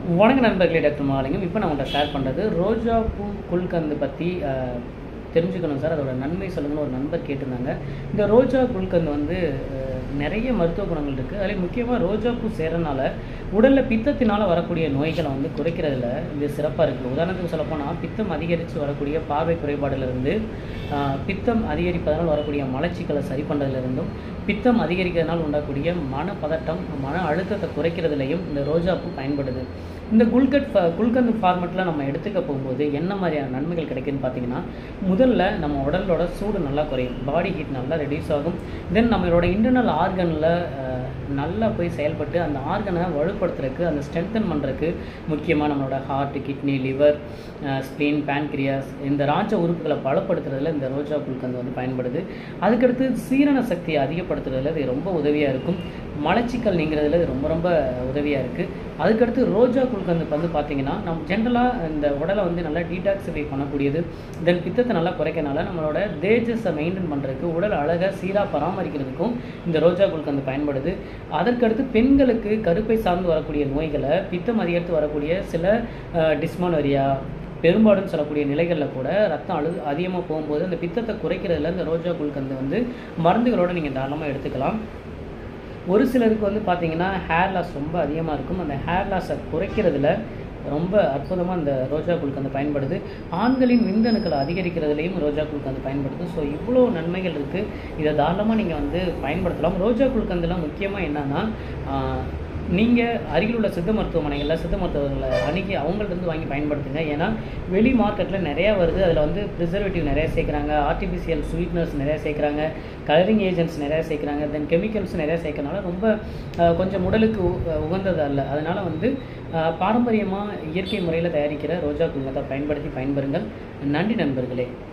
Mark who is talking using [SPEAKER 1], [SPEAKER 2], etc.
[SPEAKER 1] வணக்கம் நண்பர்களே, டாக்டர் மகாலிங்கம். இப்போ நான் உங்கள்கிட்ட ஷேர் பண்ணுறது ரோஜா பூ குல்கந்து பற்றி தெரிஞ்சுக்கணும் சார். அதோட நன்மை சொல்லுங்கன்னு ஒரு நண்பர் கேட்டிருந்தாங்க. இந்த ரோஜா குல்கந்து வந்து நிறைய மருத்துவ குணங்கள் இருக்குது. அதில் முக்கியமாக ரோஜா பூ சேரனால உடலில் பித்தத்தினால் வரக்கூடிய நோய்களை வந்து குறைக்கிறதுல இது சிறப்பாக இருக்குது. உதாரணத்துக்கு சொல்லப்போனால் பித்தம் அதிகரித்து வரக்கூடிய பார்வை குறைபாடுலேருந்து, பித்தம் அதிகரிப்பதனால் வரக்கூடிய மலச்சிக்கலை சரி பண்ணுறதுலேருந்தும், பித்தம் அதிகரிக்கிறதுனால் உண்டாகக்கூடிய மனப்பதட்டம், மன அழுத்தத்தை குறைக்கிறதுலையும் இந்த ரோஜா பூ பயன்படுது. இந்த குல்கந்து ஃபார்மெட்டில் நம்ம எடுத்துக்க போகும்போது என்ன மாதிரியான நன்மைகள் கிடைக்குதுன்னு பார்த்தீங்கன்னா, முதல்ல நம்ம உடலோட சூடு நல்லா குறையும், பாடி ஹீட் நல்லா ரெடியூஸ் ஆகும். தென் நம்மளோட இன்டர்னல் ஆர்கனில் நல்லா போய் செயல்பட்டு அந்த ஆர்கனை வலுப்படுத்துறதுக்கு, அந்த ஸ்ட்ரென்தன் பண்ணுறதுக்கு, முக்கியமாக நம்மளோட heart, kidney, liver, spleen, pancreas இந்த ராஜ உறுப்புகளை பலப்படுத்துறதுல இந்த ரோஜா குல்கந்து வந்து பயன்படுது. அதுக்கடுத்து சீரண சக்தியை அதிகப்படுத்துறதுல இது ரொம்ப உதவியாக இருக்கும். மலச்சிக்கல் நீங்கிறதுல இது ரொம்ப ரொம்ப உதவியாக இருக்குது. அதுக்கடுத்து ரோஜா குல்கந்து வந்து பார்த்திங்கன்னா, நம்ம ஜென்ரலாக இந்த உடலை வந்து நல்லா டீடாக்சிஃபை பண்ணக்கூடியது. தென் பித்தத்தை நல்லா குறைக்கனால நம்மளோட தேஜஸை மெயின்டைன் பண்ணுறதுக்கு, உடல் அழகாக சீராக பராமரிக்கிறதுக்கும் இந்த ரோஜா குல்கந்து பயன்படுது. அதற்கடுத்து பெண்களுக்கு கருப்பை சார்ந்து வரக்கூடிய நோய்களை, பித்தம் அதிகரித்து வரக்கூடிய சில டிஸ்மானோரியா, பெரும்பாலும் சொல்லக்கூடிய நிலைகளில் கூட ரத்தம் அதிகமாக போகும்போது அந்த பித்தத்தை குறைக்கிறதுல இந்த ரோஜா குல்கந்து வந்து மருந்துகளோடு நீங்கள் தாராளமாக எடுத்துக்கலாம். ஒரு சிலருக்கு வந்து பார்த்திங்கன்னா ஹேர் லாஸ் ரொம்ப அதிகமாக இருக்கும். அந்த ஹேர் லாஸை குறைக்கிறதுல ரொம்ப அற்புதமாக இந்த ரோஜா குல்கந்து பயன்படுது. ஆண்களின் விந்தணுக்களை அதிகரிக்கிறதுலையும் ரோஜா குல்கந்து பயன்படுது. ஸோ இவ்வளோ நன்மைகள் இருக்குது. இதை தாராளமாக நீங்கள் வந்து பயன்படுத்தலாம். ரோஜா குல்கந்துலாம் முக்கியமாக என்னென்னா, நீங்கள் அருகில் உள்ள சித்த மருத்துவமனைகளில் சித்த மருத்துவர்களை அணுகி அவங்கள்ட்ட வாங்கி பயன்படுத்துங்க. ஏன்னா வெளி மார்க்கெட்டில் நிறையா வருது. அதில் வந்து ப்ரிசர்வேட்டிவ் நிறையா சேர்க்குறாங்க, ஆர்டிஃபிஷியல் ஸ்வீட்னர்ஸ் நிறையா சேர்க்குறாங்க, கலரிங் ஏஜென்ட்ஸ் நிறையா சேர்க்குறாங்க, தென் கெமிக்கல்ஸ் நிறையா சேர்க்கறனால ரொம்ப கொஞ்சம் உடலுக்கு உகந்தது அல்ல. அதனால் வந்து பாரம்பரியமாக இயற்கை முறையில் தயாரிக்கிற ரோஜா குல்கந்தை பயன்படுத்தி பயன்பெறுங்கள். நன்றி நண்பர்களே.